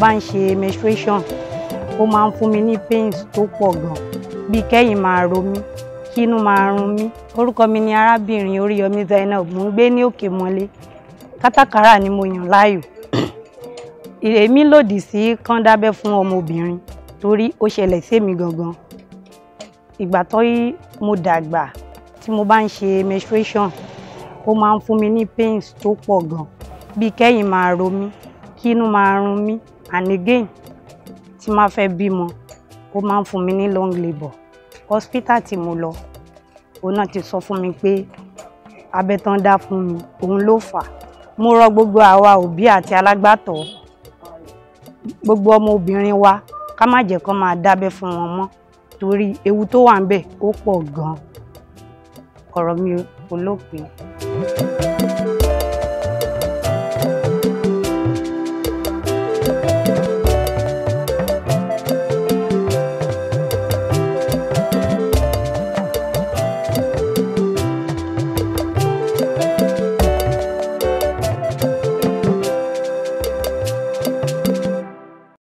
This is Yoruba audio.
bá ń ṣe menstruation ó máa ń fún mi ní pains tó pọ̀ gan, bí kẹ́yìn máa ro mí, kí inú máa run mí. Orúkọ mi ni arábìnrin Oriyomi mo ń gbé ní Òkè Mọ́lé. Kátàkárà ni mo yàn láàyò. Èmi lòdì sí kán dábẹ́ fún ọmọbìnrin torí ó ṣẹlẹ̀ sí èmi gangan. Ìgbà tó mo dàgbà tí mo bá ń ṣe menstruation ó máa ń fún mi ní pains tó pọ̀ gan, bí kẹ́yìn máa ro mí, kí inú máa run mí, and again tí máa fẹ́ bímọ ó máa ń fún mi ní long labour. Hospital tí mo lọ òun náà ti sọ fún mi pé abẹ́ tán dá fún mi òun ló fà á. Mo rọ gbogbo àwa òbí àti alágbàtọ́, gbogbo ọmọbìnrin wa ká má jẹ́ kán máa dábẹ́ fún wọn mọ́ torí ewu tó wà ńbẹ̀ ó pọ̀ gan. Ọ̀rọ̀ mi ò lópin.